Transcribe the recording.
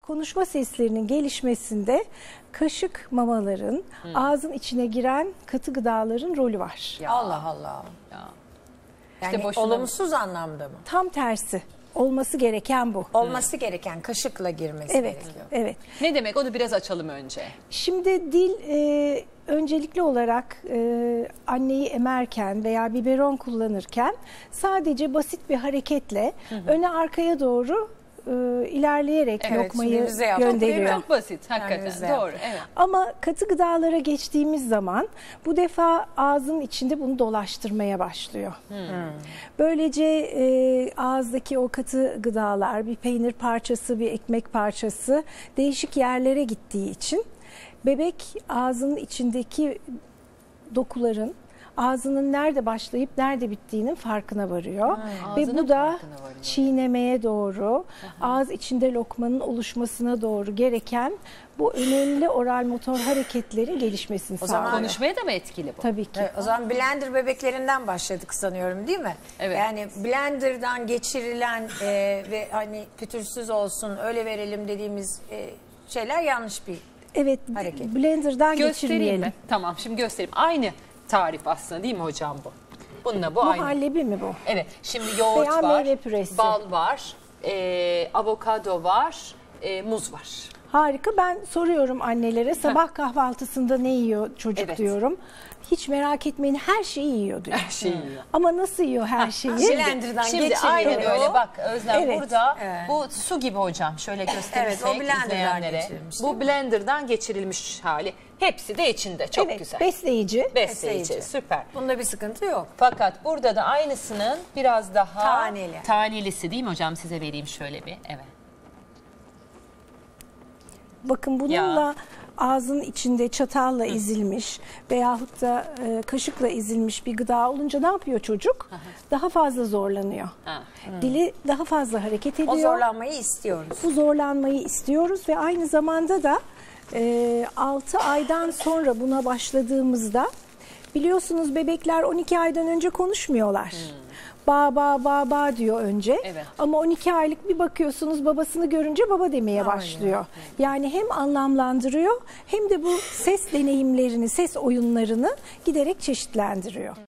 Konuşma seslerinin gelişmesinde kaşık mamaların, ağzın içine giren katı gıdaların rolü var. Ya. Allah Allah. Ya. Yani İşte boşuna olumsuz anlamda mı? Tam tersi. Olması gereken bu. Olması gereken kaşıkla girmesi Evet, gerekiyor. evet. Ne demek? Onu biraz açalım önce. Şimdi dil öncelikli olarak anneyi emerken veya biberon kullanırken sadece basit bir hareketle öne arkaya doğru ilerleyerek Evet, lokmayı şimdi bize yaptık, gönderiyor. Çok basit hakikaten. bize Doğru. yaptık. Evet. Ama katı gıdalara geçtiğimiz zaman bu defa ağzın içinde bunu dolaştırmaya başlıyor. Böylece ağızdaki o katı gıdalar, bir peynir parçası, bir ekmek parçası değişik yerlere gittiği için bebek ağzının içindeki dokuların ağzının nerede başlayıp nerede bittiğinin farkına varıyor. Ve Ağzının bu da farkına varıyor. çiğnemeye doğru, ağız içinde lokmanın oluşmasına doğru gereken bu önemli oral motor hareketlerin gelişmesini sağlıyor. Konuşmaya da mı etkili bu? Tabii ki. Evet, o zaman blender bebeklerinden başladık sanıyorum, değil mi? Evet. Yani blenderdan geçirilen ve hani pütürsüz olsun öyle verelim dediğimiz şeyler yanlış bir Evet, hareket. blenderdan Göstereyim geçirmeyelim. mi? Tamam, şimdi göstereyim. Aynı tarif aslında değil mi hocam bu? Bununla bu aynı. Muhallebi mi bu? Evet, şimdi yoğurt Veya var, meyve püresi. bal var, avokado var, muz var. Harika. Ben soruyorum annelere sabah kahvaltısında ne yiyor çocuk Evet. diyorum. Hiç merak etmeyin, her şeyi yiyor diyor. Her şeyi yiyor. Ama nasıl yiyor her şeyi? Blenderdan Şimdi geçiriyor. aynen öyle bak Özlem Evet. burada Evet. bu su gibi hocam şöyle gösterirsek Evet, o blenderdan izleyenlere. geçirilmiş, değil Bu mi? blenderdan geçirilmiş hali. Hepsi de içinde çok Evet, güzel. besleyici. Besleyici süper. Bunda bir sıkıntı yok. Fakat burada da aynısının biraz daha Taneli. tanelisi değil mi hocam? Size vereyim şöyle bir. Evet. Bakın bununla ağzın içinde çatalla ezilmiş veyahut da kaşıkla ezilmiş bir gıda olunca ne yapıyor çocuk? Daha fazla zorlanıyor. Ha. Dili daha fazla hareket ediyor. O zorlanmayı istiyoruz. Bu zorlanmayı istiyoruz ve aynı zamanda da 6 aydan sonra buna başladığımızda biliyorsunuz bebekler 12 aydan önce konuşmuyorlar. Ba ba ba ba diyor önce. Evet. Ama 12 aylık bir bakıyorsunuz babasını görünce baba demeye başlıyor. Yani hem anlamlandırıyor hem de bu ses deneyimlerini, ses oyunlarını giderek çeşitlendiriyor.